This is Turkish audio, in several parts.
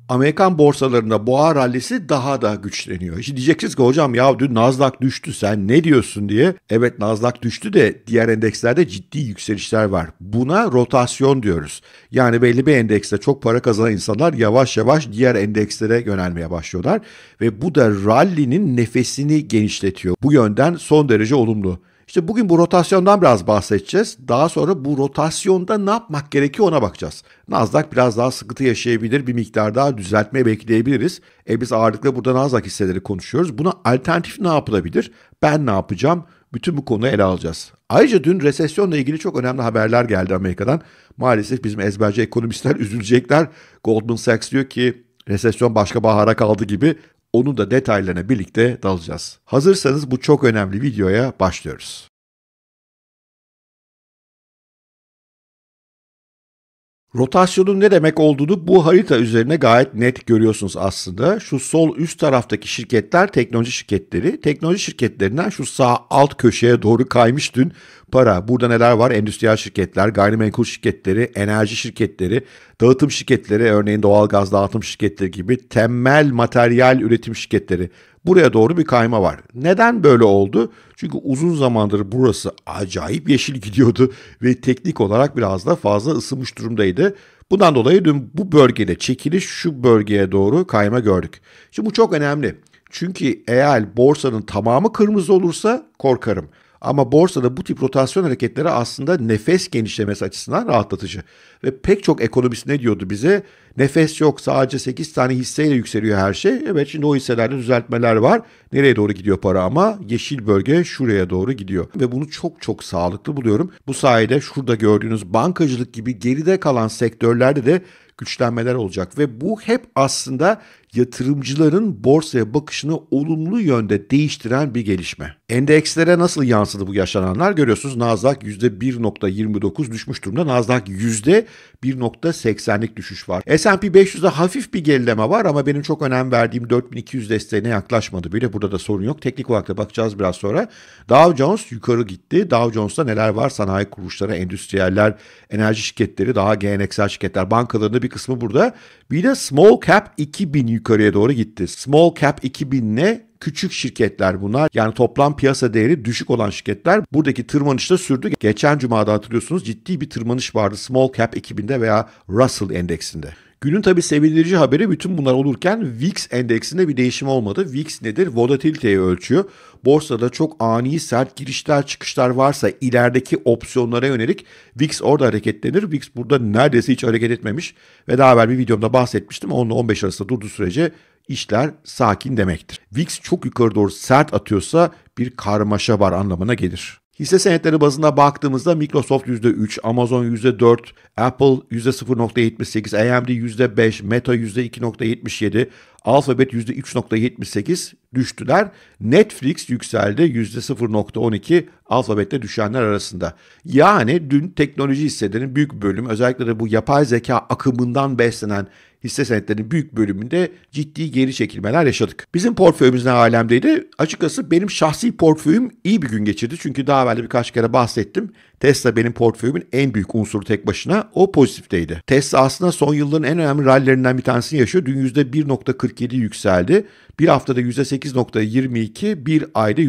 Amerikan borsalarında boğa rallisi daha da güçleniyor. Şimdi diyeceksiniz ki hocam ya dün Nasdaq düştü sen ne diyorsun diye. Evet Nasdaq düştü de diğer endekslerde ciddi yükselişler var. Buna rotasyon diyoruz. Yani belli bir endekste çok para kazanan insanlar yavaş yavaş diğer endekslere yönelmeye başlıyorlar. Ve bu da rallinin nefesini genişletiyor. Bu yönden son derece olumlu. İşte bugün bu rotasyondan biraz bahsedeceğiz. Daha sonra bu rotasyonda ne yapmak gerekiyor ona bakacağız. Nasdaq biraz daha sıkıntı yaşayabilir, bir miktar daha düzeltme bekleyebiliriz. Biz ağırlıkla burada Nasdaq hisseleri konuşuyoruz. Buna alternatif ne yapılabilir? Ben ne yapacağım? Bütün bu konuyu ele alacağız. Ayrıca dün resesyonla ilgili çok önemli haberler geldi Amerika'dan. Maalesef bizim ezberci ekonomistler üzülecekler. Goldman Sachs diyor ki resesyon başka bahara kaldı gibi. Onun da detaylarına birlikte dalacağız. Hazırsanız bu çok önemli videoya başlıyoruz. Rotasyonun ne demek olduğunu bu harita üzerine gayet net görüyorsunuz aslında. Şu sol üst taraftaki şirketler teknoloji şirketleri. Teknoloji şirketlerinden şu sağ alt köşeye doğru kaymış dün para. Burada neler var? Endüstriyel şirketler, gayrimenkul şirketleri, enerji şirketleri, dağıtım şirketleri, örneğin doğalgaz dağıtım şirketleri gibi temel materyal üretim şirketleri. Buraya doğru bir kayma var. Neden böyle oldu? Çünkü uzun zamandır burası acayip yeşil gidiyordu ve teknik olarak biraz da fazla ısınmış durumdaydı. Bundan dolayı dün bu bölgede çekiliş şu bölgeye doğru kayma gördük. Şimdi bu çok önemli. Çünkü eğer borsanın tamamı kırmızı olursa korkarım. Ama borsada bu tip rotasyon hareketleri aslında nefes genişlemesi açısından rahatlatıcı. Ve pek çok ekonomist ne diyordu bize? Nefes yok, sadece 8 tane hisseyle yükseliyor her şey. Evet, şimdi o hisselerde düzeltmeler var. Nereye doğru gidiyor para ama? Yeşil bölge şuraya doğru gidiyor. Ve bunu çok çok sağlıklı buluyorum. Bu sayede şurada gördüğünüz bankacılık gibi geride kalan sektörlerde de güçlenmeler olacak. Ve bu hep aslında yatırımcıların borsaya bakışını olumlu yönde değiştiren bir gelişme. Endekslere nasıl yansıdı bu yaşananlar görüyorsunuz. Nasdaq %1.29 düşmüş durumda. Nasdaq %1.80'lik düşüş var. S&P 500'de hafif bir gerileme var ama benim çok önem verdiğim 4200 desteğine yaklaşmadı bile. Burada da sorun yok. Teknik olarak da bakacağız biraz sonra. Dow Jones yukarı gitti. Dow Jones'ta neler var? Sanayi kuruluşları, endüstriyeller, enerji şirketleri, daha geleneksel şirketler, bankalarında bir kısmı burada. Bir de Small Cap 2000 yukarıya doğru gitti. Small Cap 2000 ne? Küçük şirketler bunlar. Yani toplam piyasa değeri düşük olan şirketler. Buradaki tırmanışta sürdü. Geçen cumada hatırlıyorsunuz ciddi bir tırmanış vardı Small Cap 2000'de veya Russell endeksinde. Günün tabii sevindirici haberi bütün bunlar olurken VIX endeksinde bir değişim olmadı. VIX nedir? Volatiliteyi ölçüyor. Borsada çok ani sert girişler çıkışlar varsa ilerideki opsiyonlara yönelik VIX orada hareketlenir. VIX burada neredeyse hiç hareket etmemiş ve daha evvel bir videomda bahsetmiştim. 10 ile 15 arasında durduğu sürece işler sakin demektir. VIX çok yukarı doğru sert atıyorsa bir karmaşa var anlamına gelir. Hisse senetleri bazında baktığımızda Microsoft %3, Amazon %4, Apple %0.78, AMD %5, Meta %2.77, Alphabet %3.78 düştüler. Netflix yükseldi %0.12 Alphabet'te düşenler arasında. Yani dün teknoloji hisselerinin büyük bölümü özellikle de bu yapay zeka akımından beslenen hisse senetlerinin büyük bölümünde ciddi geri çekilmeler yaşadık. Bizim portföyümüz ne alemdeydi? Açıkçası benim şahsi portföyüm iyi bir gün geçirdi. Çünkü daha evvel birkaç kere bahsettim. Tesla benim portföyümün en büyük unsuru tek başına. O pozitifteydi. Tesla aslında son yılların en önemli rallilerinden bir tanesini yaşıyor. Dün %1.47 yükseldi. Bir haftada %8.22, bir ayda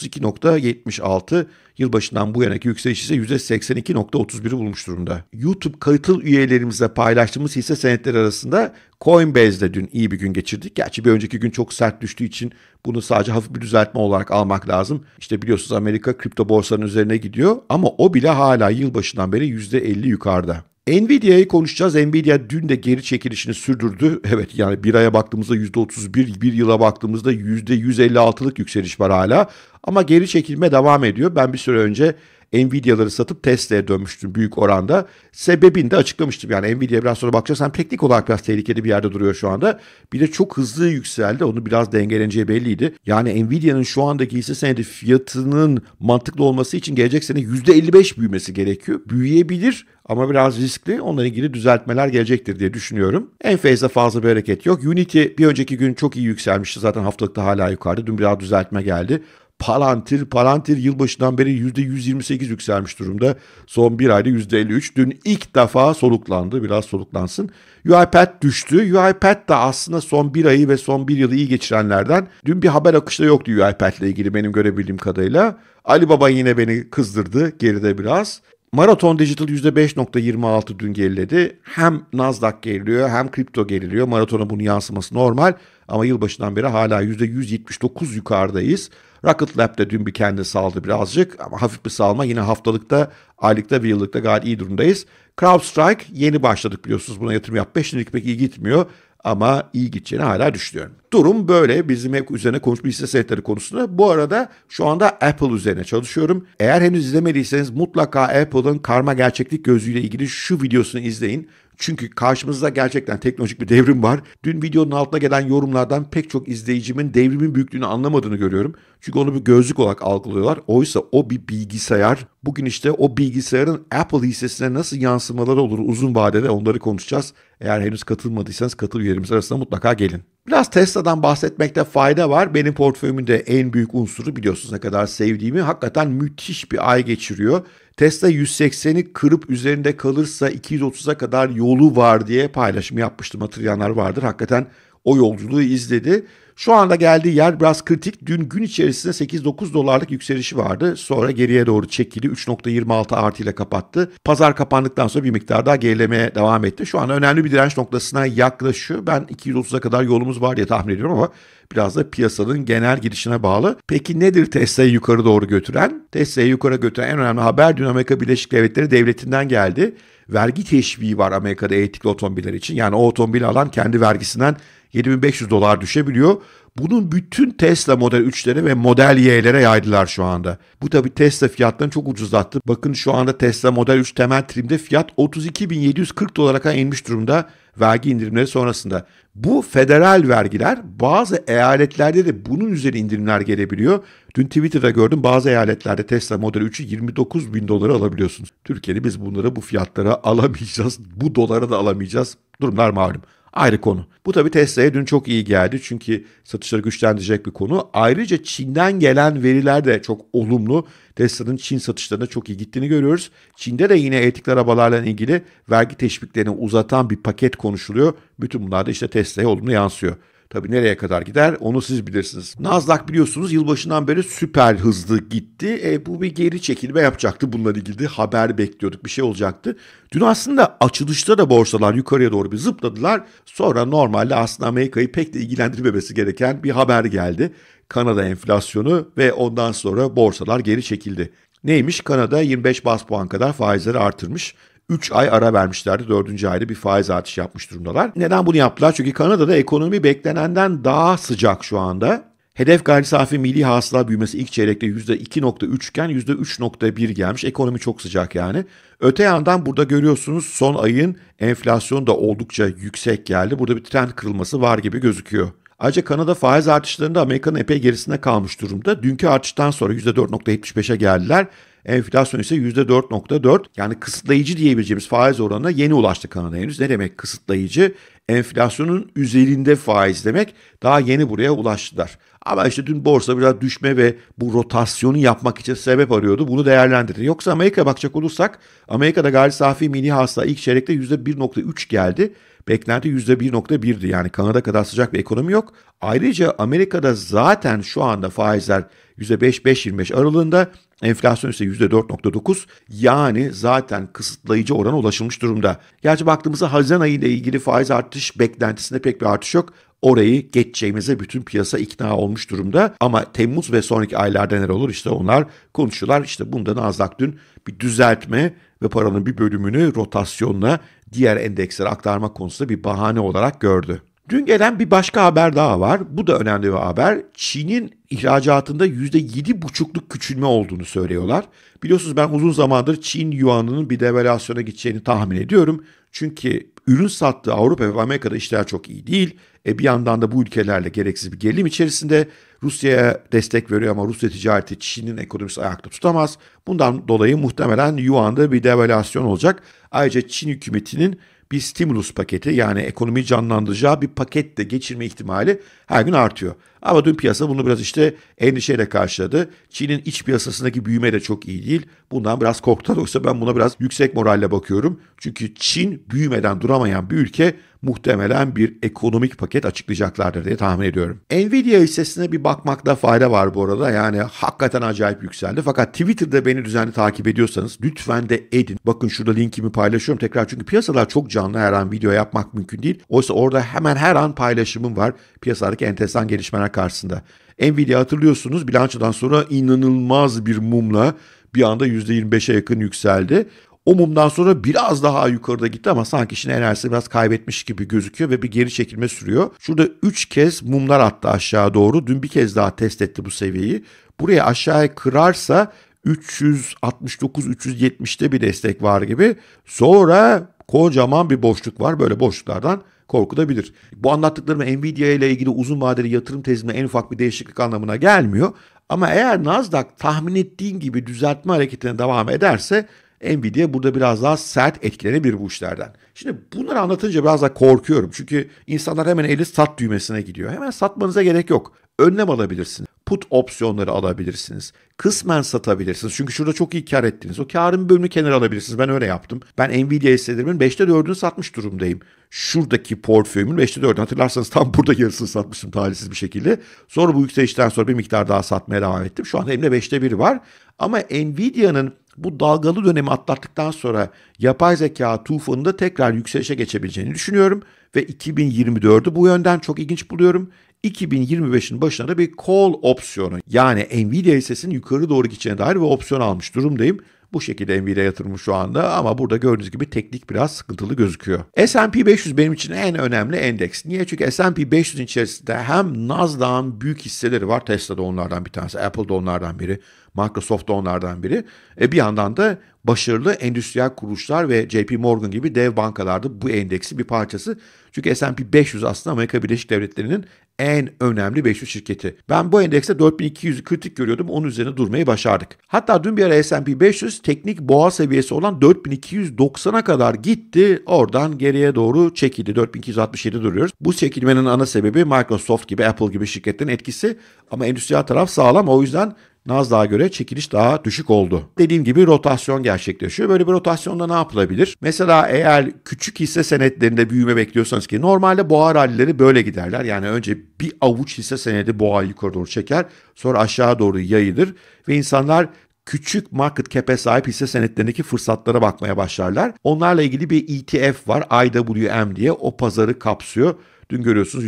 %32.76. Yılbaşından bu yanaki yükseliş ise %82.31'i bulmuş durumda. YouTube katıl üyelerimizle paylaştığımız hisse senetleri arasında Coinbase'de dün iyi bir gün geçirdik. Gerçi bir önceki gün çok sert düştüğü için bunu sadece hafif bir düzeltme olarak almak lazım. İşte biliyorsunuz Amerika kripto borsaların üzerine gidiyor ama o bile hala yılbaşından beri %50 yukarıda. Nvidia'yı konuşacağız. Nvidia dün de geri çekilişini sürdürdü. Evet yani bir aya baktığımızda %31, bir yıla baktığımızda %156'lık yükseliş var hala. Ama geri çekilme devam ediyor. Ben bir süre önce Nvidia'ları satıp Tesla'ya dönmüştüm büyük oranda. Sebebini de açıklamıştım. Yani Nvidia biraz sonra bakacağız. Hem teknik olarak biraz tehlikeli bir yerde duruyor şu anda. Bir de çok hızlı yükseldi. Onu biraz dengeleneceği belliydi. Yani Nvidia'nın şu andaki hisse senedi fiyatının mantıklı olması için gelecek sene %55 büyümesi gerekiyor. Büyüyebilir ama biraz riskli. Onunla ilgili düzeltmeler gelecektir diye düşünüyorum. Enphase'de fazla bir hareket yok. Unity bir önceki gün çok iyi yükselmişti. Zaten haftalıkta hala yukarıda. Dün biraz düzeltme geldi. Palantir yılbaşından beri %128 yükselmiş durumda. Son bir ayda %53. Dün ilk defa soluklandı. Biraz soluklansın. UiPath düştü. UiPath da aslında son bir ayı ve son bir yılı iyi geçirenlerden. Dün bir haber akışta yoktu UiPath ile ilgili benim görebildiğim kadarıyla. Alibaba yine beni kızdırdı geride biraz. Marathon Digital %5.26 dün geriledi. Hem Nasdaq geriliyor hem kripto geriliyor. Marathona bunun yansıması normal ama yılbaşından beri hala %179 yukarıdayız. Rocket Lab de dün bir kendi saldı birazcık ama hafif bir salma. Yine haftalıkta, aylıkta ve yıllıkta gayet iyi durumdayız. CrowdStrike yeni başladık biliyorsunuz, buna yatırım yapmaya. Şimdilik pek iyi gitmiyor ama iyi gideceğini hala düşünüyorum. Durum böyle. Bizim hep üzerine konuşmuş hisse senetleri konusunda. Bu arada şu anda Apple üzerine çalışıyorum. Eğer henüz izlemediyseniz mutlaka Apple'ın karma gerçeklik gözlüğüyle ilgili şu videosunu izleyin. Çünkü karşımızda gerçekten teknolojik bir devrim var. Dün videonun altına gelen yorumlardan pek çok izleyicimin devrimin büyüklüğünü anlamadığını görüyorum. Çünkü onu bir gözlük olarak algılıyorlar. Oysa o bir bilgisayar. Bugün işte o bilgisayarın Apple hissesine nasıl yansımaları olur uzun vadede, onları konuşacağız. Eğer henüz katılmadıysanız katıl üyelerimiz arasında mutlaka gelin. Biraz Tesla'dan bahsetmekte fayda var. Benim portföyümün de en büyük unsuru, biliyorsunuz ne kadar sevdiğimi. Hakikaten müthiş bir ay geçiriyor. Tesla 180'i kırıp üzerinde kalırsa 230'a kadar yolu var diye paylaşım yapmıştım. Hatırlayanlar vardır. Hakikaten o yolculuğu izledi. Şu anda geldiği yer biraz kritik. Dün gün içerisinde 8-9 dolarlık yükselişi vardı. Sonra geriye doğru çekildi. 3.26 artı ile kapattı. Pazar kapandıktan sonra bir miktar daha gerilemeye devam etti. Şu an önemli bir direnç noktasına yaklaşıyor. Ben 230'a kadar yolumuz var diye tahmin ediyorum ama biraz da piyasanın genel gidişine bağlı. Peki nedir Tesla'yı yukarı doğru götüren? Tesla'yı yukarı götüren en önemli haber dün Amerika Birleşik Devletleri devletinden geldi. Vergi teşviği var Amerika'da elektrikli otomobiller için. Yani o otomobili alan kendi vergisinden $7.500 düşebiliyor. Bunun bütün Tesla Model 3'lere ve Model Y'lere yaydılar şu anda. Bu tabii Tesla fiyatlarını çok ucuzlattı. Bakın şu anda Tesla Model 3 temel trimde fiyat $32.740 kadar inmiş durumda vergi indirimleri sonrasında. Bu federal vergiler, bazı eyaletlerde de bunun üzerine indirimler gelebiliyor. Dün Twitter'da gördüm, bazı eyaletlerde Tesla Model 3'ü $29.000 alabiliyorsunuz. Türkiye'de biz bunları bu fiyatlara alamayacağız. Bu dolara da alamayacağız. Durumlar malum. Ayrı konu. Bu tabii Tesla'ya dün çok iyi geldi çünkü satışları güçlendirecek bir konu. Ayrıca Çin'den gelen veriler de çok olumlu. Tesla'nın Çin satışlarına çok iyi gittiğini görüyoruz. Çin'de de yine elektrikli arabalarla ilgili vergi teşviklerini uzatan bir paket konuşuluyor. Bütün bunlar da işte Tesla'ya olumlu yansıyor. Tabii nereye kadar gider onu siz bilirsiniz. Nasdaq biliyorsunuz yılbaşından beri süper hızlı gitti. Bu bir geri çekilme yapacaktı. Bununla ilgili haber bekliyorduk. Bir şey olacaktı. Dün aslında açılışta da borsalar yukarıya doğru bir zıpladılar. Sonra normalde aslında Amerika'yı pek de ilgilendirmemesi gereken bir haber geldi. Kanada enflasyonu ve ondan sonra borsalar geri çekildi. Neymiş? Kanada 25 bas puan kadar faizleri artırmış. 3 ay ara vermişlerdi. 4. ayda bir faiz artışı yapmış durumdalar. Neden bunu yaptılar? Çünkü Kanada'da ekonomi beklenenden daha sıcak şu anda. Hedef gayri safi milli hasıla büyümesi ilk çeyrekte %2.3 iken %3.1 gelmiş. Ekonomi çok sıcak yani. Öte yandan burada görüyorsunuz son ayın enflasyonu da oldukça yüksek geldi. Burada bir trend kırılması var gibi gözüküyor. Ayrıca Kanada faiz artışlarında Amerika'nın epey gerisinde kalmış durumda. Dünkü artıştan sonra %4.75'e geldiler. Enflasyon ise %4.4, yani kısıtlayıcı diyebileceğimiz faiz oranına yeni ulaştı Kanada henüz. Ne demek kısıtlayıcı? Enflasyonun üzerinde faiz demek. Daha yeni buraya ulaştılar. Ama işte dün borsa biraz düşme ve bu rotasyonu yapmak için sebep arıyordu. Bunu değerlendirdi. Yoksa Amerika'ya bakacak olursak Amerika'da gayri safi milli hasıla ilk çeyrekte %1.3 geldi. Beklenti %1.1'di. Yani Kanada kadar sıcak bir ekonomi yok. Ayrıca Amerika'da zaten şu anda faizler %5-5.25 aralığında, enflasyon ise %4.9, yani zaten kısıtlayıcı orana ulaşılmış durumda. Gerçi baktığımızda Haziran ayı ile ilgili faiz artış beklentisinde pek bir artış yok. Orayı geçeceğimize bütün piyasa ikna olmuş durumda. Ama Temmuz ve sonraki aylarda neler olur işte onlar konuşuyorlar. İşte bunda Nasdaq dün bir düzeltme ve paranın bir bölümünü rotasyonla diğer endekslere aktarmak konusunda bir bahane olarak gördü. Dün gelen bir başka haber daha var. Bu da önemli bir haber. Çin'in ihracatında %7,5'luk küçülme olduğunu söylüyorlar. Biliyorsunuz ben uzun zamandır Çin yuanının bir devalüasyona gideceğini tahmin ediyorum. Çünkü ürün sattığı Avrupa ve Amerika'da işler çok iyi değil. Bir yandan da bu ülkelerle gereksiz bir gerilim içerisinde. Rusya'ya destek veriyor ama Rusya ticareti Çin'in ekonomisi ayakta tutamaz. Bundan dolayı muhtemelen yuanda bir devalüasyon olacak. Ayrıca Çin hükümetinin bir stimulus paketi, yani ekonomiyi canlandıracağı bir paket de geçirme ihtimali her gün artıyor. Ama dün piyasa bunu biraz işte endişeyle karşıladı. Çin'in iç piyasasındaki büyüme de çok iyi değil. Bundan biraz korktular. Yoksa ben buna biraz yüksek moralle bakıyorum. Çünkü Çin büyümeden duramayan bir ülke, muhtemelen bir ekonomik paket açıklayacaklardır diye tahmin ediyorum. Nvidia hissesine bir bakmakta fayda var bu arada. Yani hakikaten acayip yükseldi. Fakat Twitter'da beni düzenli takip ediyorsanız lütfen de edin. Bakın şurada linkimi paylaşıyorum tekrar. Çünkü piyasalar çok canlı, her an video yapmak mümkün değil. Oysa orada hemen her an paylaşımım var piyasadaki enteresan gelişmeler karşısında. Nvidia, hatırlıyorsunuz, bilançodan sonra inanılmaz bir mumla bir anda %25'e yakın yükseldi. O mumdan sonra biraz daha yukarıda gitti ama sanki işin enerjisini biraz kaybetmiş gibi gözüküyor ve bir geri çekilme sürüyor. Şurada 3 kez mumlar attı aşağı doğru. Dün bir kez daha test etti bu seviyeyi. Buraya aşağıya kırarsa 369-370'te bir destek var gibi. Sonra kocaman bir boşluk var. Böyle boşluklardan korkutabilir. Bu anlattıklarım Nvidia ile ilgili uzun vadeli yatırım tezinde en ufak bir değişiklik anlamına gelmiyor. Ama eğer Nasdaq tahmin ettiğin gibi düzeltme hareketine devam ederse Nvidia burada biraz daha sert etkilenebilir bu işlerden. Şimdi bunları anlatınca biraz da korkuyorum. Çünkü insanlar hemen eli sat düğmesine gidiyor. Hemen satmanıza gerek yok. Önlem alabilirsiniz. Put opsiyonları alabilirsiniz. Kısmen satabilirsiniz. Çünkü şurada çok iyi kar ettiniz. O karın bir bölümünü kenara alabilirsiniz. Ben öyle yaptım. Ben Nvidia hisselerimin 5'te 4'ünü satmış durumdayım. Şuradaki portföyümün 5'te 4'ünü, hatırlarsanız tam burada yarısını satmıştım talihsiz bir şekilde. Sonra bu yükselişten sonra bir miktar daha satmaya devam ettim. Şu anda elimde 5'te 1 var. Ama Nvidia'nın bu dalgalı dönemi atlattıktan sonra yapay zeka tufanında tekrar yükselişe geçebileceğini düşünüyorum. Ve 2024'ü bu yönden çok ilginç buluyorum. 2025'in başına da bir call opsiyonu, yani Nvidia hissesinin yukarı doğru gideceğine dair bir opsiyon almış durumdayım. Bu şekilde Nvidia yatırımı şu anda, ama burada gördüğünüz gibi teknik biraz sıkıntılı gözüküyor. S&P 500 benim için en önemli endeks. Niye? Çünkü S&P 500'in içerisinde hem Nasdaq'ın büyük hisseleri var. Tesla da onlardan bir tanesi, Apple da onlardan biri, Microsoft da onlardan biri. Bir yandan da başarılı endüstriyel kuruluşlar ve JP Morgan gibi dev bankalar da bu endeksin bir parçası. Çünkü S&P 500 aslında Amerika Birleşik Devletleri'nin en önemli 500 şirketi. Ben bu endekste 4200'ü kritik görüyordum. Onun üzerine durmayı başardık. Hatta dün bir ara S&P 500 teknik boğa seviyesi olan 4290'a kadar gitti. Oradan geriye doğru çekildi. 4267 duruyoruz. Bu çekilmenin ana sebebi Microsoft gibi, Apple gibi şirketlerin etkisi. Ama endüstriyel taraf sağlam. O yüzden Nasdaq'a göre çekiliş daha düşük oldu. Dediğim gibi rotasyon gerçekleşiyor. Böyle bir rotasyonda ne yapılabilir? Mesela eğer küçük hisse senetlerinde büyüme bekliyorsanız, ki normalde boğa rallileri böyle giderler. Yani önce bir avuç hisse senedi boğayı yukarı doğru çeker, sonra aşağı doğru yayılır ve insanlar küçük market cap'e sahip hisse senetlerindeki fırsatlara bakmaya başlarlar. Onlarla ilgili bir ETF var, IWM diye, o pazarı kapsıyor. Dün görüyorsunuz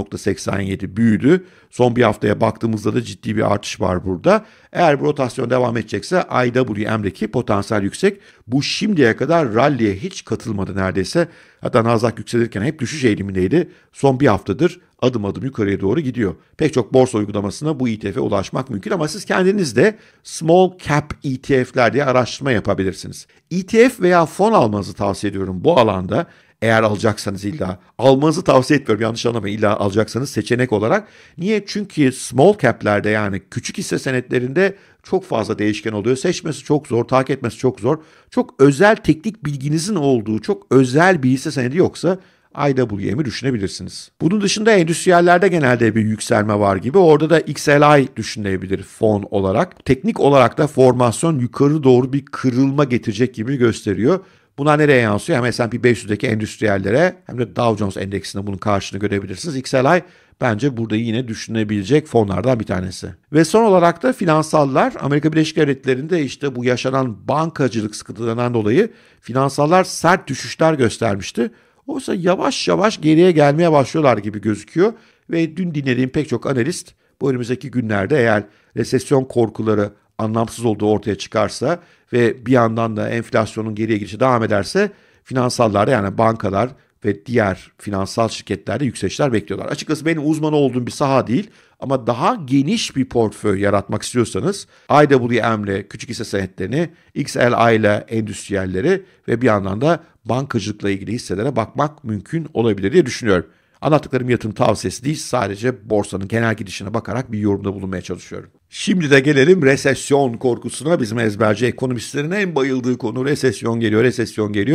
%1.87 büyüdü. Son bir haftaya baktığımızda da ciddi bir artış var burada. Eğer bu rotasyon devam edecekse IWM'deki potansiyel yüksek. Bu şimdiye kadar rally'e hiç katılmadı neredeyse. Hatta Nasdaq yükselirken hep düşüş eğilimindeydi. Son bir haftadır adım adım yukarıya doğru gidiyor. Pek çok borsa uygulamasına bu ETF'e ulaşmak mümkün ama siz kendiniz de small cap ETF'ler diye araştırma yapabilirsiniz. ETF veya fon almanızı tavsiye ediyorum bu alanda. Eğer alacaksanız, illa almanızı tavsiye etmiyorum, yanlış anlamayın, illa alacaksanız seçenek olarak. Niye? Çünkü small cap'lerde, yani küçük hisse senetlerinde çok fazla değişken oluyor. Seçmesi çok zor, takip etmesi çok zor. Çok özel teknik bilginizin olduğu çok özel bir hisse senedi yoksa IWM'i düşünebilirsiniz. Bunun dışında endüstriyellerde genelde bir yükselme var gibi. Orada da XLI düşünülebilir fon olarak. Teknik olarak da formasyon yukarı doğru bir kırılma getirecek gibi gösteriyor. Bunlar nereye yansıyor? Hem S&P 500'deki endüstriyellere hem de Dow Jones endeksinde bunun karşılığını görebilirsiniz. XLI bence burada yine düşünebilecek fonlardan bir tanesi. Ve son olarak da finansallar. Amerika Birleşik Devletleri'nde işte bu yaşanan bankacılık sıkıntılarından dolayı finansallar sert düşüşler göstermişti. Oysa yavaş yavaş geriye gelmeye başlıyorlar gibi gözüküyor. Ve dün dinlediğim pek çok analist bu önümüzdeki günlerde eğer resesyon korkuları anlamsız olduğu ortaya çıkarsa ve bir yandan da enflasyonun geriye gidişi devam ederse finansallarda, yani bankalar ve diğer finansal şirketlerde yükselişler bekliyorlar. Açıkçası benim uzman olduğum bir saha değil ama daha geniş bir portföy yaratmak istiyorsanız IWM ile küçük hisse senetlerini, XLI ile endüstriyelleri ve bir yandan da bankacılıkla ilgili hisselere bakmak mümkün olabilir diye düşünüyorum. Anlattıklarım yatırım tavsiyesi değil, sadece borsanın genel gidişine bakarak bir yorumda bulunmaya çalışıyorum. Şimdi de gelelim resesyon korkusuna. Bizim ezberci ekonomistlerin en bayıldığı konu resesyon geliyor, resesyon geliyor.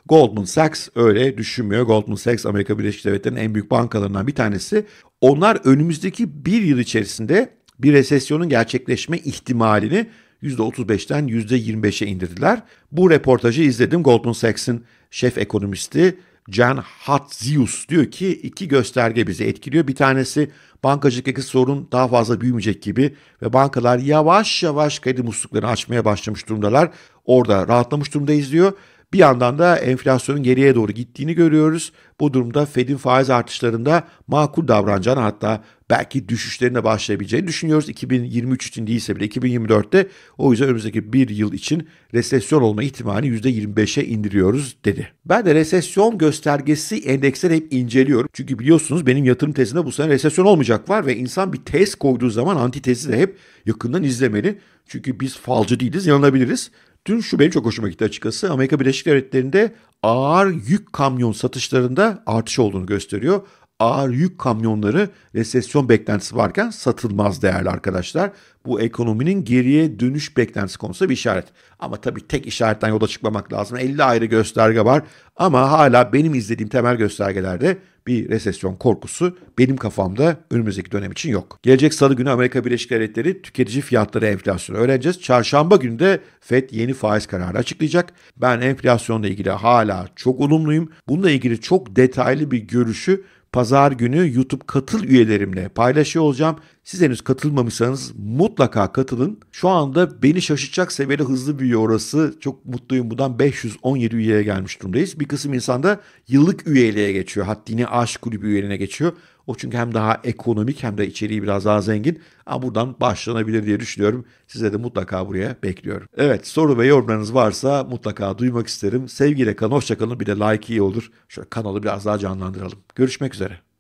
Goldman Sachs öyle düşünmüyor. Goldman Sachs Amerika Birleşik Devletleri'nin en büyük bankalarından bir tanesi. Onlar önümüzdeki bir yıl içerisinde bir resesyonun gerçekleşme ihtimalini %35'ten %25'e indirdiler. Bu reportajı izledim. Goldman Sachs'ın şef ekonomisti Jan Hatzius diyor ki iki gösterge bizi etkiliyor. Bir tanesi bankacılıktaki sorun daha fazla büyümeyecek gibi ve bankalar yavaş yavaş kredi musluklarını açmaya başlamış durumdalar. Orada rahatlamış durumdayız diyor. Bir yandan da enflasyonun geriye doğru gittiğini görüyoruz. Bu durumda Fed'in faiz artışlarında makul davranacağını, hatta belki düşüşlerine başlayabileceğini düşünüyoruz. 2023 için değilse bile 2024'te, o yüzden önümüzdeki bir yıl için resesyon olma ihtimalini %25'e indiriyoruz dedi. Ben de resesyon göstergesi endeksleri hep inceliyorum. Çünkü biliyorsunuz benim yatırım tezinde bu sene resesyon olmayacak var ve insan bir tez koyduğu zaman antitezi de hep yakından izlemeli. Çünkü biz falcı değiliz, yanılabiliriz. Dün şu benim çok hoşuma gitti açıkçası. Amerika Birleşik Devletleri'nde ağır yük kamyon satışlarında artış olduğunu gösteriyor. Ağır yük kamyonları resesyon beklentisi varken satılmaz değerli arkadaşlar. Bu ekonominin geriye dönüş beklentisi konusunda bir işaret. Ama tabii tek işaretten yola çıkmamak lazım. 50 ayrı gösterge var ama hala benim izlediğim temel göstergelerde bir resesyon korkusu benim kafamda önümüzdeki dönem için yok. Gelecek salı günü Amerika Birleşik Devletleri tüketici fiyatları enflasyonu öğreneceğiz. Çarşamba günü de FED yeni faiz kararı açıklayacak. Ben enflasyonla ilgili hala çok olumluyum. Bununla ilgili çok detaylı bir görüşü Pazar günü YouTube katıl üyelerimle paylaşıyor olacağım. Siz henüz katılmamışsanız mutlaka katılın. Şu anda beni şaşırtacak seviyede hızlı büyüyor orası. Çok mutluyum bundan. 517 üyeye gelmiş durumdayız. Bir kısım insan da yıllık üyeliğe geçiyor. Haddini aşk kulübü üyeliğine geçiyor. O çünkü hem daha ekonomik hem de içeriği biraz daha zengin. Ama buradan başlanabilir diye düşünüyorum. Size de mutlaka buraya bekliyorum. Evet, soru ve yorumlarınız varsa mutlaka duymak isterim. Sevgiyle kalın, hoşça kalın. Bir de like iyi olur. Şöyle kanalı biraz daha canlandıralım. Görüşmek üzere.